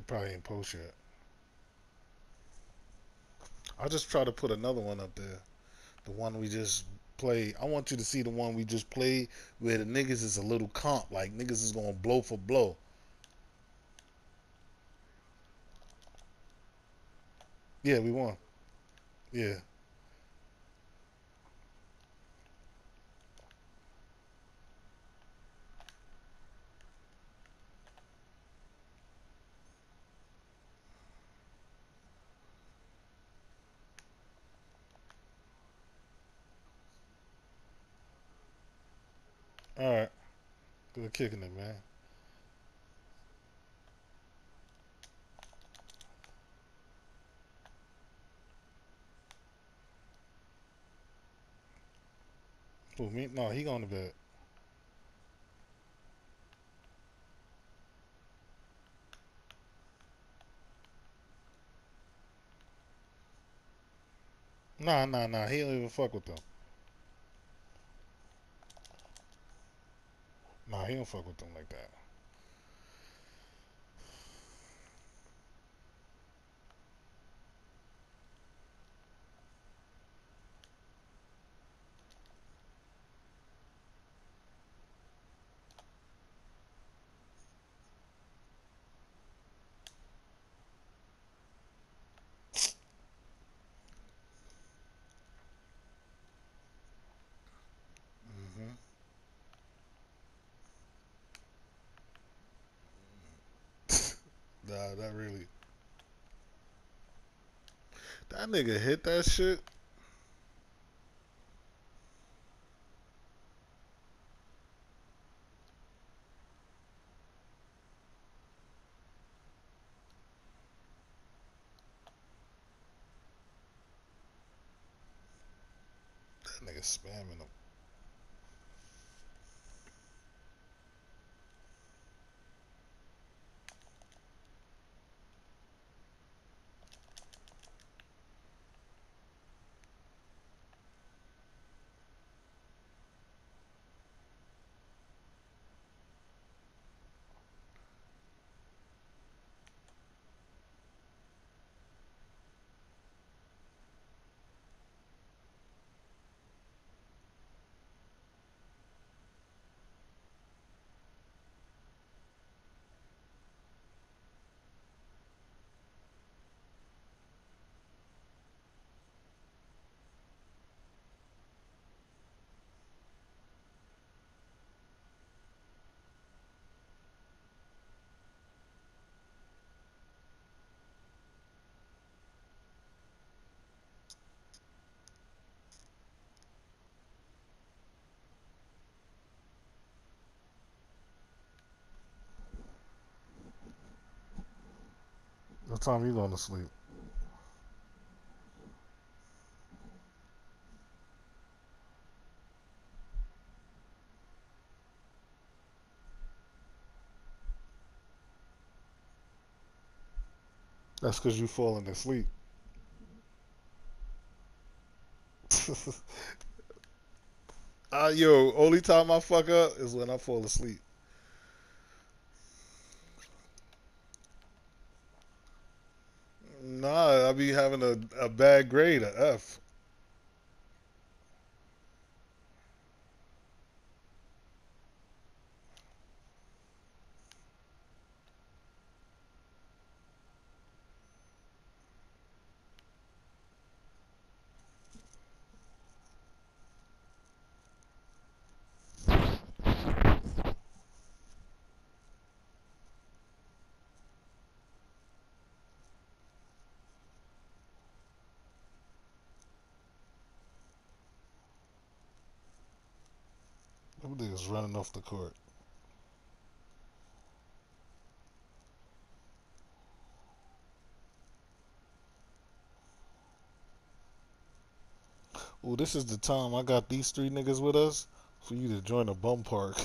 It probably ain't post yet. I'll just try to put another one up there. The one we just played. I want you to see the one we just played where the niggas is a little comp. Like niggas is gonna blow for blow. Yeah, we won. Yeah. All right. Good kicking it, man. Who me? No, he going to bed. Nah, nah, nah. He don't even fuck with them. Nah, he don't fuck with them like that. Mm-hmm. Nah, that really. That nigga hit that shit. That nigga spamming him. What time you going to sleep? That's because you falling asleep. Yo, only time I fuck up is when I fall asleep. Nah, I be having a bad grade, a F. Them niggas running off the court. Oh, this is the time I got these three niggas with us for you to join a bum park.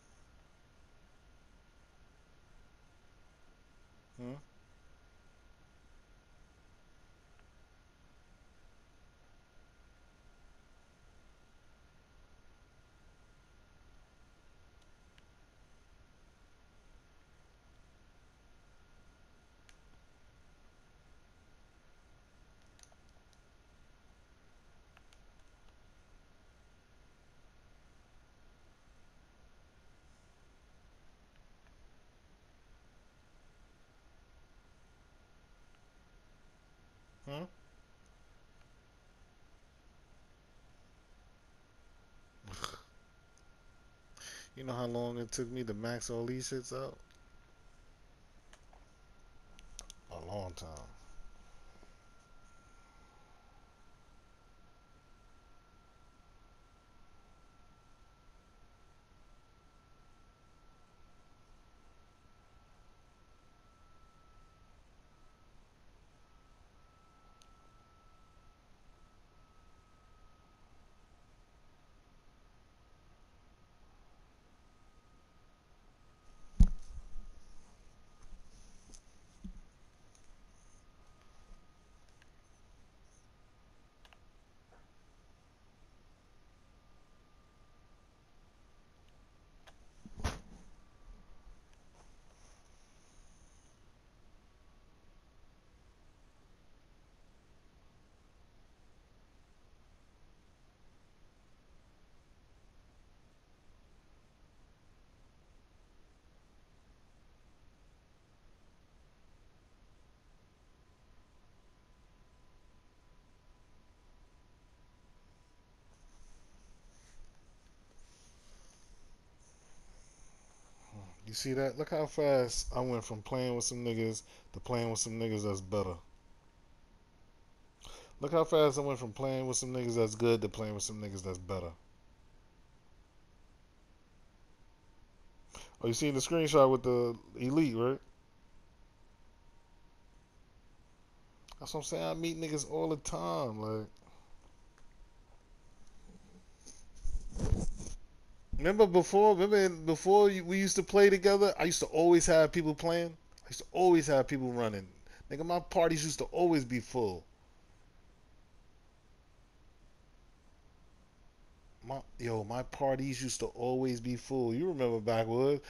Hmm? Huh? You know how long it took me to max all these shits out? A long time. You see that? Look how fast I went from playing with some niggas to playing with some niggas that's better. Look how fast I went from playing with some niggas that's good to playing with some niggas that's better. Oh, you seen the screenshot with the elite, right? That's what I'm saying. I meet niggas all the time. Like, we used to play together? I used to always have people playing. I used to always have people running. Nigga, my parties used to always be full. My parties used to always be full. You remember backwood?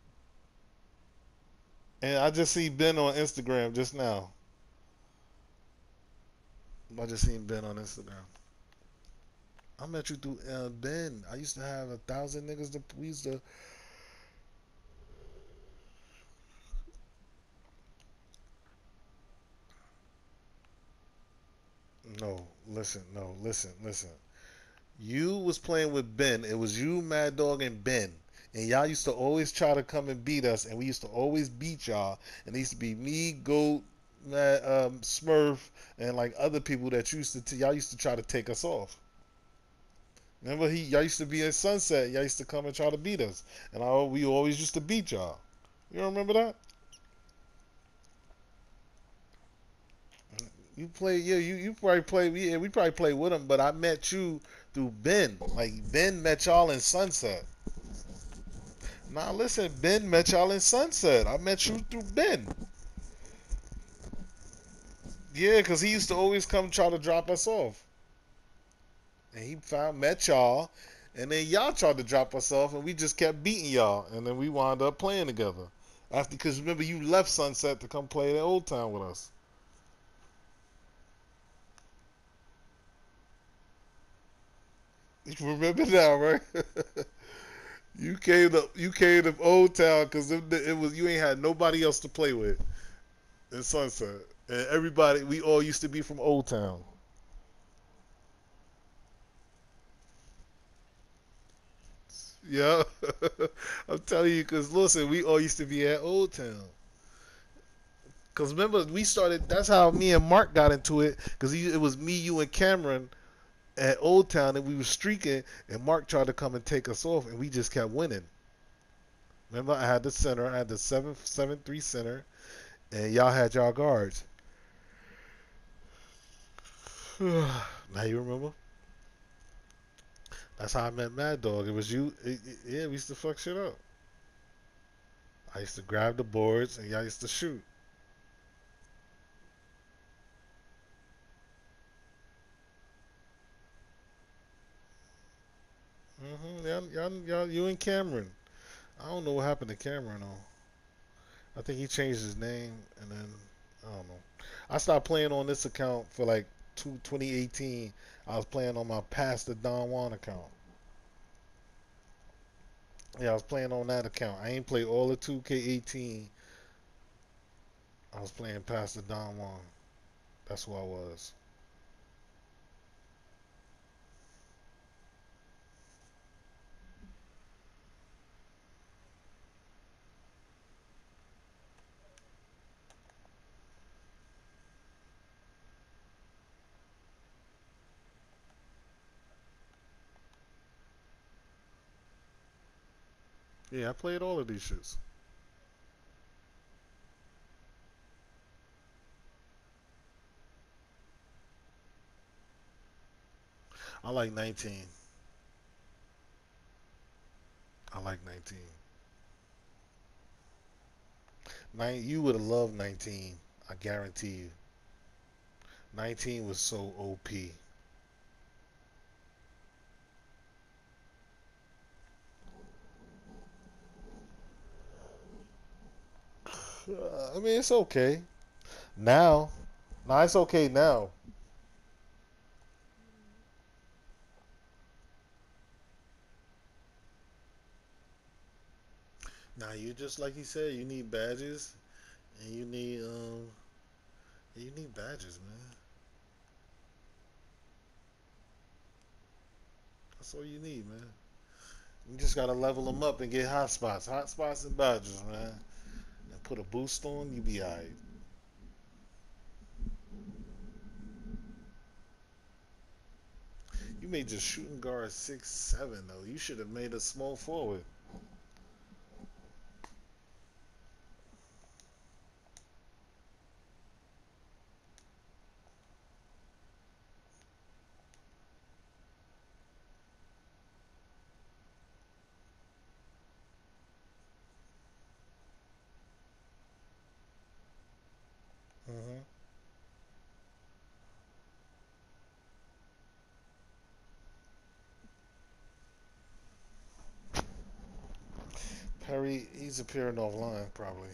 And I just see Ben on Instagram just now. I just seen Ben on Instagram. I met you through Ben. I used to have 1,000 niggas. We used to. No, listen. No, listen. Listen. You was playing with Ben. It was you, Mad Dog, and Ben. And y'all used to always try to come and beat us, and we used to always beat y'all. And it used to be me, Goat, Smurf, and like other people that y'all used to try to take us off. Remember, y'all used to be at Sunset. Y'all used to come and try to beat us, and we always used to beat y'all. You don't remember that? You play, yeah. You probably play. Yeah, we probably played with him, but I met you through Ben. Like Ben met y'all in Sunset. Nah, listen, Ben met y'all in Sunset. I met you through Ben. Yeah, cause he used to always come try to drop us off, and he met y'all, and then y'all tried to drop us off, and we just kept beating y'all, and then we wound up playing together. After, cause remember you left Sunset to come play at Old Town with us. You remember now, right? You came to Old Town because it was you ain't had nobody else to play with in Sunset, and everybody we all used to be from Old Town. Yeah, I'm telling you, because listen, we all used to be at Old Town. Because remember, we started. That's how me and Mark got into it. Because it was me, you, and Cameron at Old Town, and we were streaking. And Mark tried to come and take us off, and we just kept winning. Remember, I had the center. I had the 7-7-3 center, and y'all had y'all guards. Now you remember? That's how I met Mad Dog. It was you. Yeah, we used to fuck shit up. I used to grab the boards, and y'all used to shoot. You and Cameron. I don't know what happened to Cameron though. I think he changed his name, and then I don't know. I stopped playing on this account for like 2018. I was playing on my past the Don Juan account. Yeah, I was playing on that account. I ain't played all of 2K18. I was playing past the Don Juan. That's who I was. Yeah, I played all of these shits. I like 19. I like 19. You would have loved 19. I guarantee you. 19 was so OP. I mean, it's okay now. Nah, it's okay now. Now you just like you said, you need badges and you need badges, man. That's all you need, man. You just gotta level them up and get hot spots and badges, man. And put a boost on, you be alright. You made your shooting guard 6'7" though. You should have made a small forward. Hmm. Perry, he's appearing offline probably.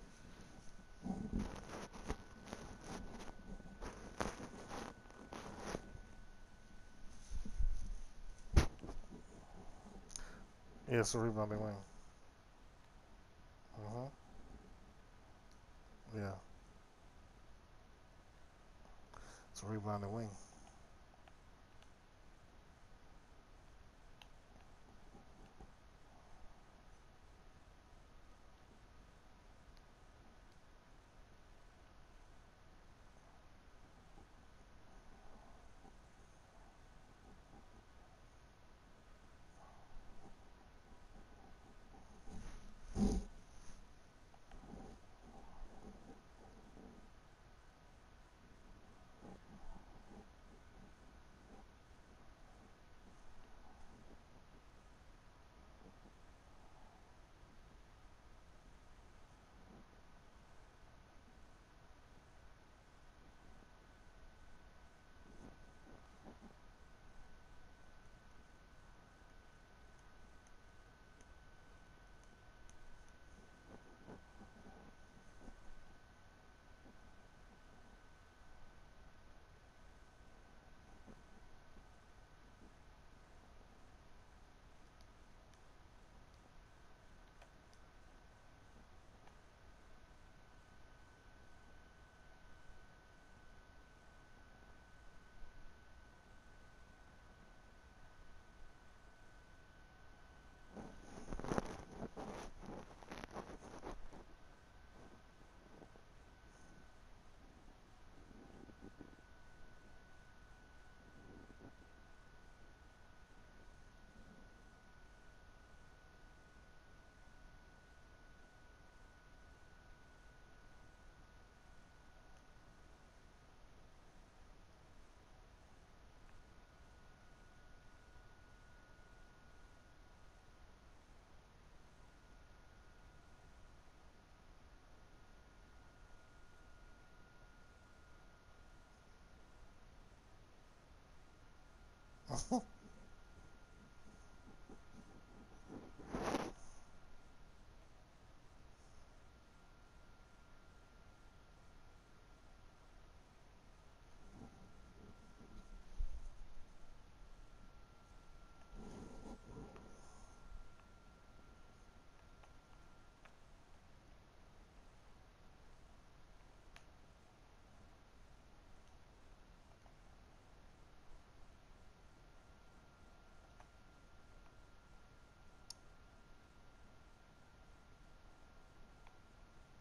Yeah, it's a rebounding wing. Uh huh. Yeah, it's a rebounding wing.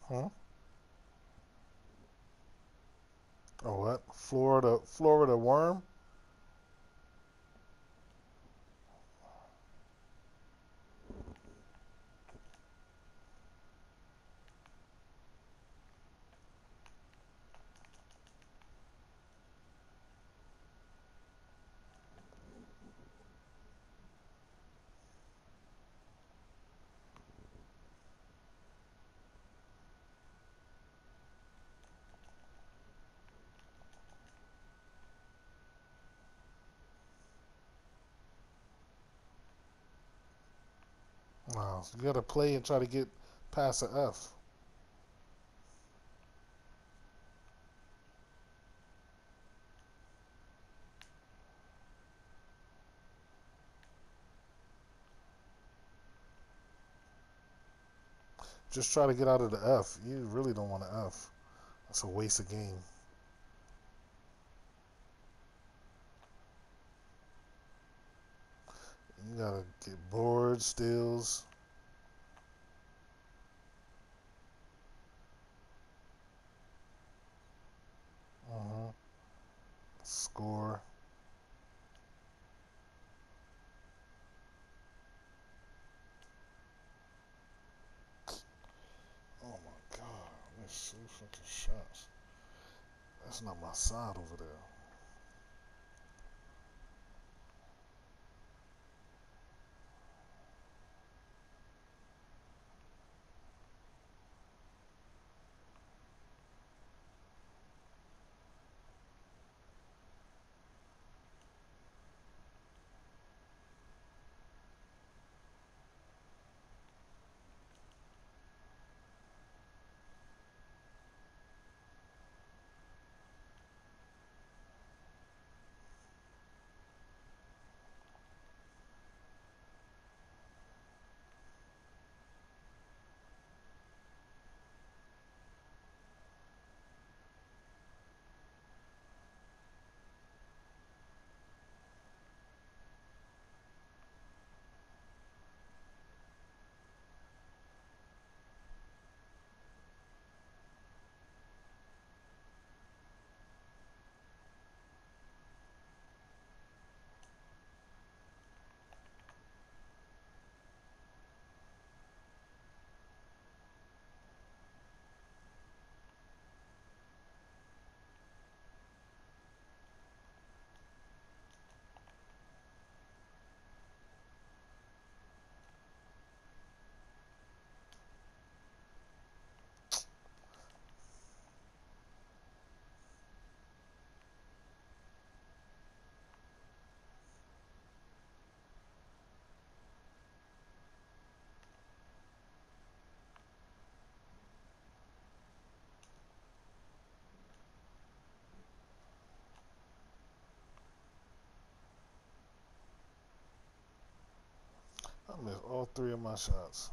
Huh? Oh, what? Florida worm? Wow, so you gotta play and try to get past the F. Just try to get out of the F. You really don't want an F. That's a waste of game. You gotta get bored, steals. Uh-huh. Score. Oh my god, there's two fucking shots. That's not my side over there. I missed all three of my shots.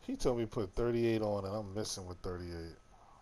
He told me put 38 on, and I'm missing with 38.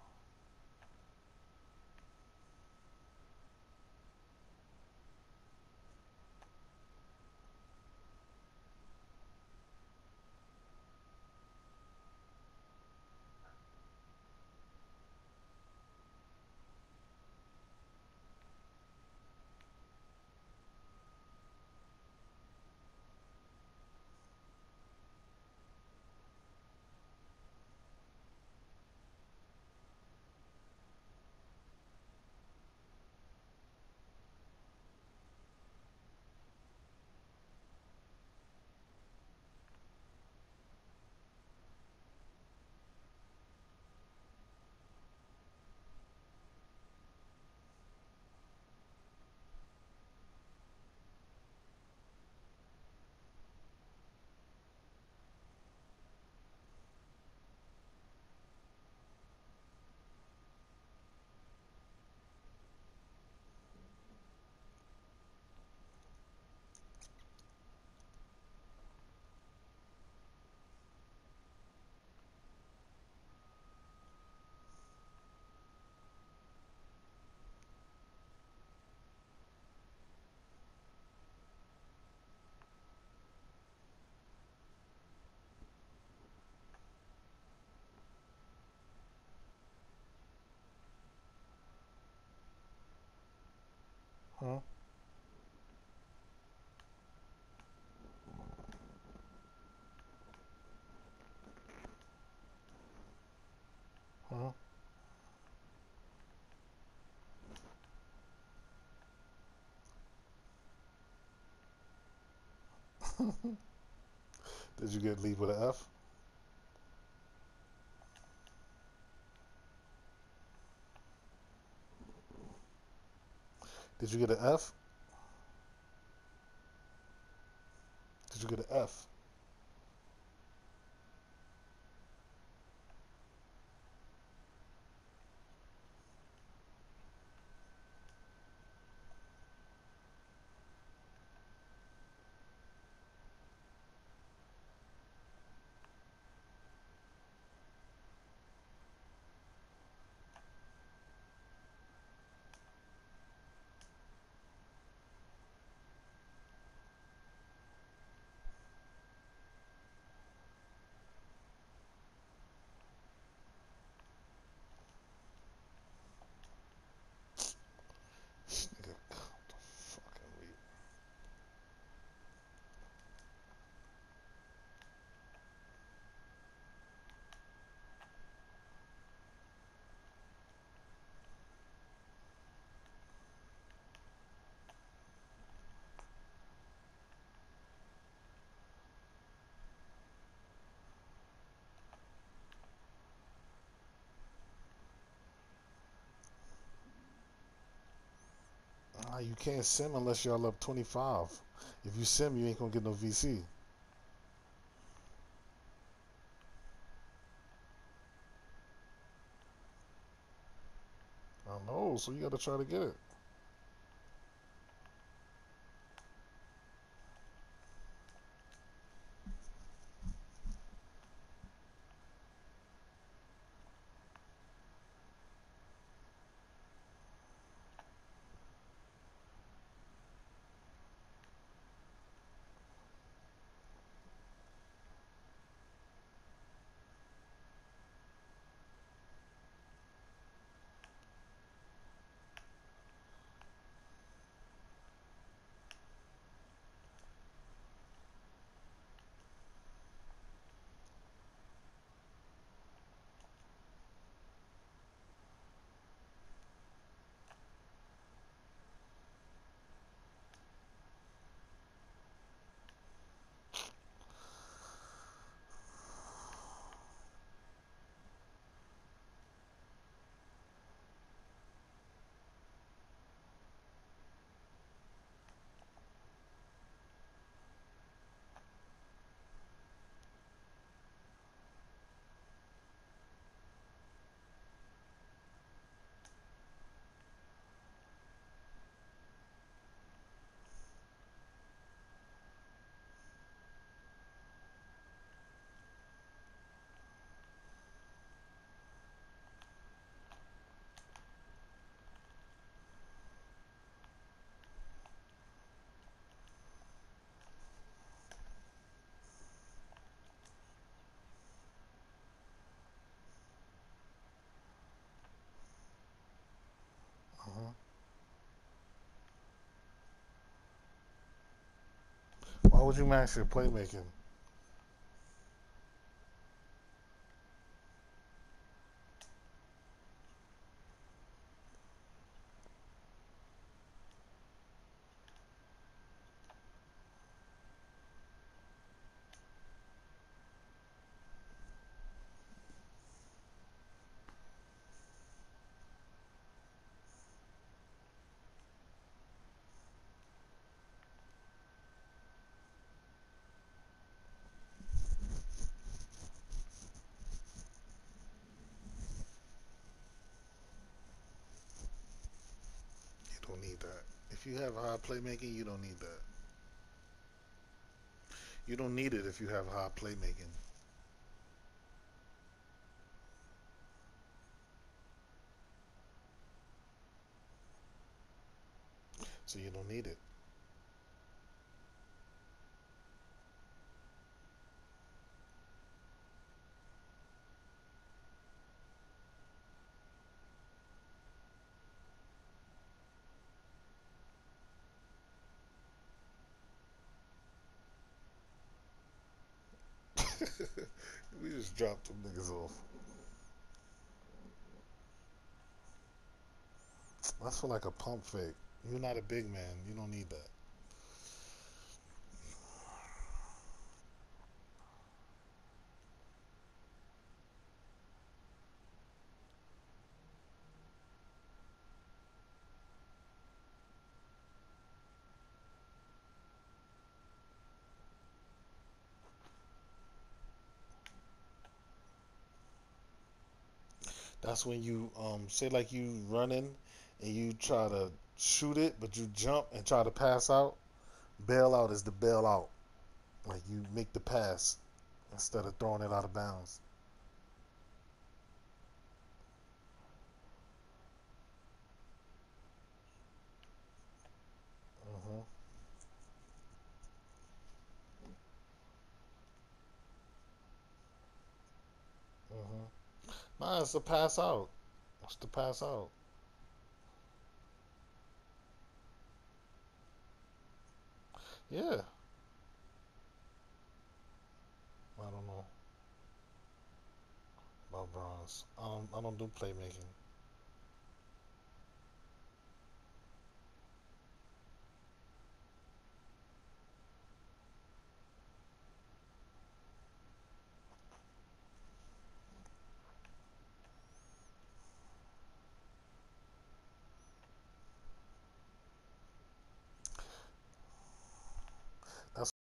Huh? Huh? Did you get leave with an F? Did you get an F? Did you get an F? Nigga, fucking weak. You can't sim unless y'all up 25. If you sim, you ain't gonna get no VC. I know, so you gotta try to get it. Why would you max your playmaking? You don't need that. If you have high playmaking, you don't need that. You don't need it if you have high playmaking. So you don't need it. We just dropped them niggas off. That's for like a pump fake. You're not a big man. You don't need that. That's when you say like you running and you try to shoot it, but you jump and try to pass out. Bail out is the bail out. Like you make the pass instead of throwing it out of bounds. Hmm. Hmm. Nah, it's a pass out. It's the pass out. Yeah. I don't know about bronze. I don't do playmaking. That's